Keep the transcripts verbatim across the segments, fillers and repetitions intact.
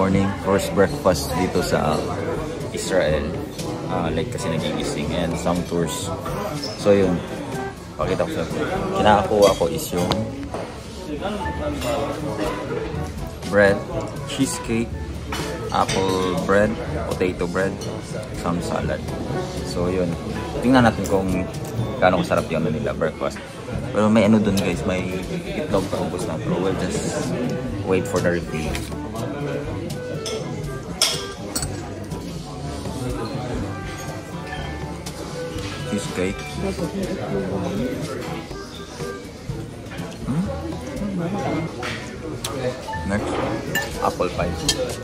morning. First breakfast dito sa Israel. Uh, like kasi nagigising and some tours. So yun. Pakita ko sa kinakakuha ko is yung bread, cheesecake, apple bread, potato bread, some salad. So yun. Tingnan natin kung gaano kasarap yung ano nila breakfast. Pero may ano dun guys, may itlog pa ubos na. Pero we'll just wait for the refill. Cheesecake. Hmm? Next, apple pie.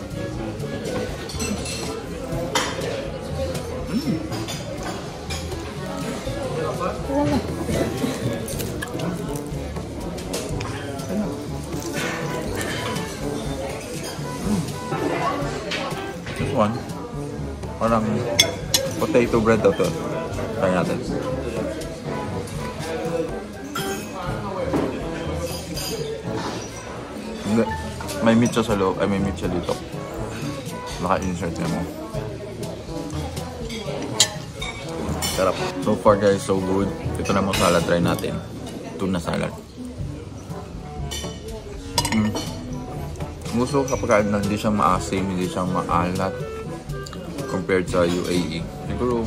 Mm. This one, parang potato bread daw to. Try natin. Hindi. May meat siya sa loob. Ay, may meat siya dito. Naka-insert niya mo. Sarap. So far guys, so good. Ito na mo salad. Try natin. Tuna salad. Mm. Gusto ko kapag na hindi siya maasim, hindi siya maalat compared sa U A E. Siguro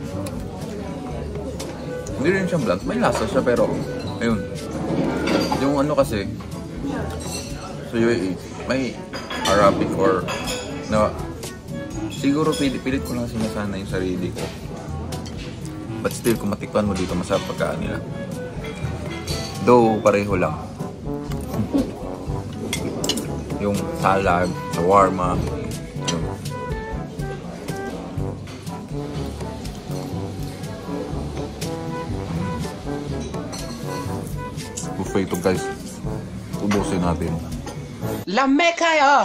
hindi rin siyang blunt. May lasa siya pero ayun. Yung ano kasi sa U A E, may Arabic or na siguro pilit-pilit ko lang sinasana yung sarili ko. But still, kung matikpan mo dito, masarap pagkaan nila. Though, pareho lang. Yung salad, shawarma, yun. Buffet ito guys. Ubusin natin. Lame kayo!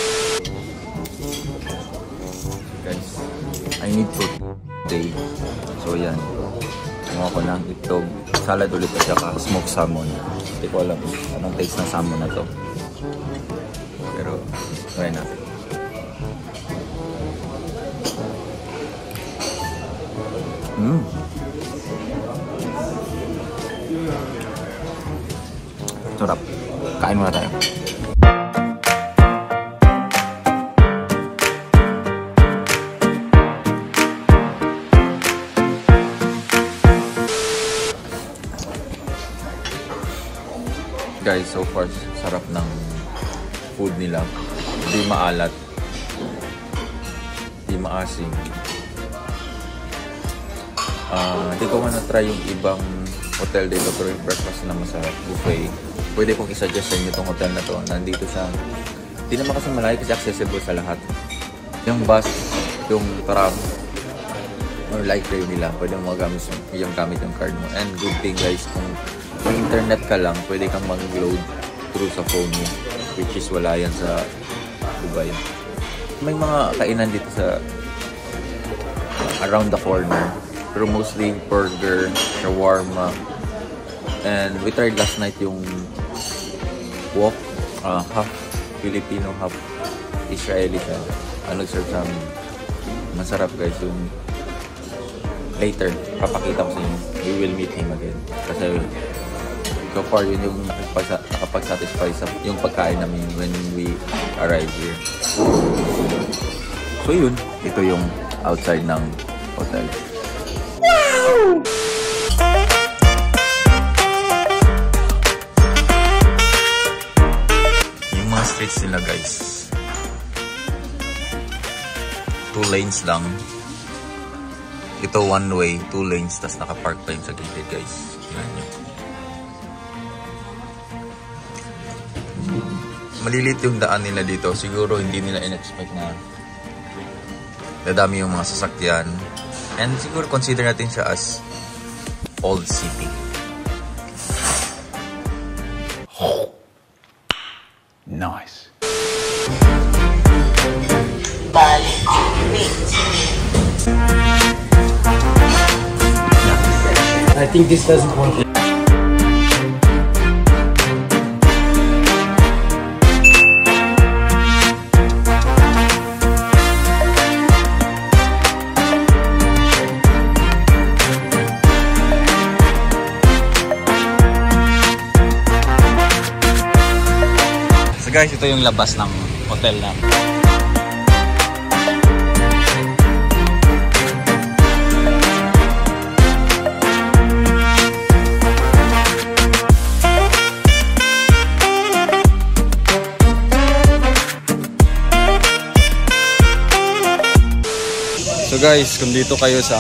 Guys, I need food today. So yan. Kumuha ko ng itlog, salad ulit at saka smoked salmon. Hindi ko alam anong taste ng salmon na to. Pero, try natin. Mmm. Sarap. Kain muna tayo. Guys, so far sarap ng food nila. Hindi maalat, hindi maasim. Uh, hindi ko man na-try yung ibang hotel dito, pero yung breakfast na masarap, buffet. Pwede kong i-suggest sa inyo itong hotel na to. Nandito siya. Hindi naman kasi malayo kasi accessible sa lahat. Yung bus, yung tram, or light rail nila, pwede mo magamit yung gamit yung card mo. And good thing guys, kung may internet ka lang, pwede kang mag-load through sa phone mo, which is wala yan sa Dubai. May mga kainan dito sa around the corner, pero mostly burger, shawarma, and we tried last night yung wok, uh, half Filipino, half Israeli siya. Ano nag-serve sa amin? Masarap guys. Yung later, papakita ko sa inyo. We will meet him again. Kasi so far, yun yung nakapag-satisfy sa yung pagkain namin when we arrive here. So yun, ito yung outside ng hotel. Wow! Yung mga streets nila guys, two lanes lang. Ito one way, two lanes, tas nakapark pa yung sa gilid guys. Tingnan nyo. Malilit yung daan nila dito. Siguro hindi nila in-expect na dadami yung mga sasakyan. And siguro consider natin siya as old city. Nice. I think this doesn't work. guys, ito yung labas ng hotel na. So guys, kung dito kayo sa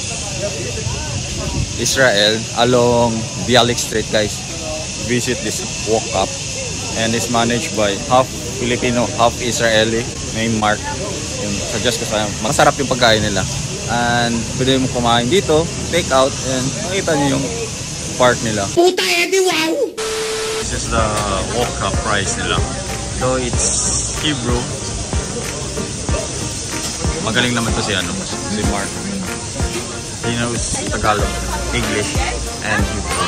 Israel along Bialik Street guys, visit this walk up, and it's managed by half Filipino, half Israeli, named Mark. Yung suggest ko sa masarap yung pagkain nila, and pwede mo kumain dito, take out, and makita nyo yung park nila. Puta edi wow! This is the walk up price nila. So it's Hebrew. Magaling naman to si ano, si Mark. He knows Tagalog, English, and Hebrew.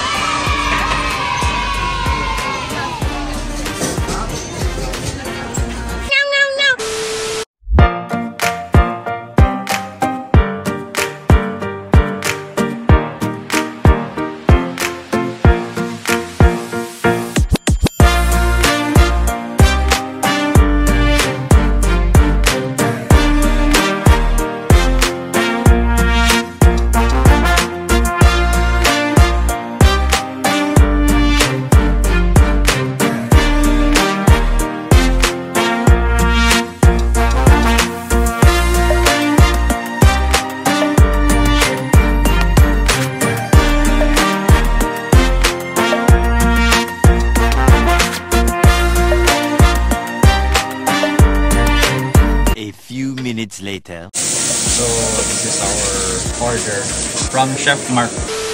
Minutes later. So this is our order from Chef Mark.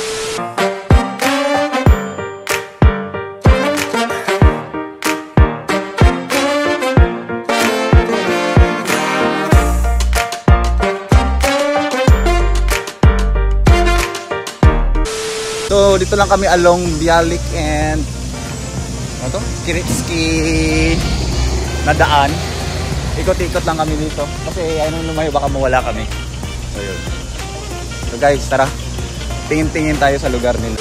So dito lang kami along Bialik and ano to? Kiritsky na daan. Ikot-ikot lang kami dito kasi anong lumayo baka mawala kami. So yun. So guys, tara. Tingin-tingin tayo sa lugar nila.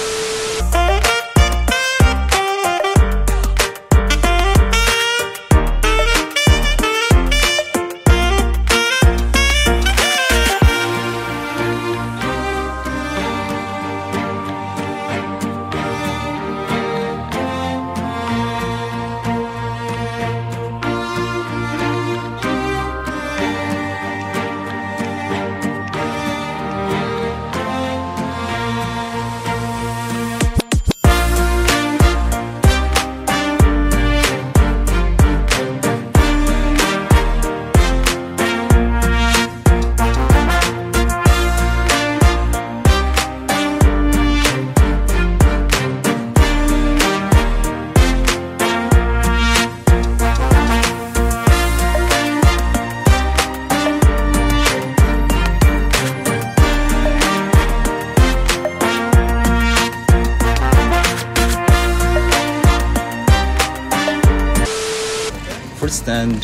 First stand.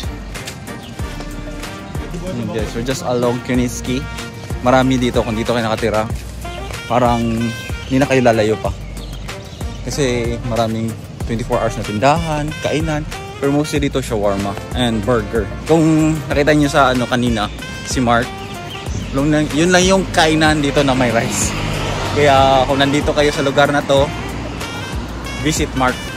And guys, we're just along Kiritsky. Marami dito kung dito kayo nakatira. Parang hindi na kayo lalayo pa. Kasi maraming twenty-four hours na tindahan, kainan. Pero mostly dito shawarma and burger. Kung nakita nyo sa ano kanina, si Mark, yun lang yung kainan dito na may rice. Kaya kung nandito kayo sa lugar na to, visit Mark.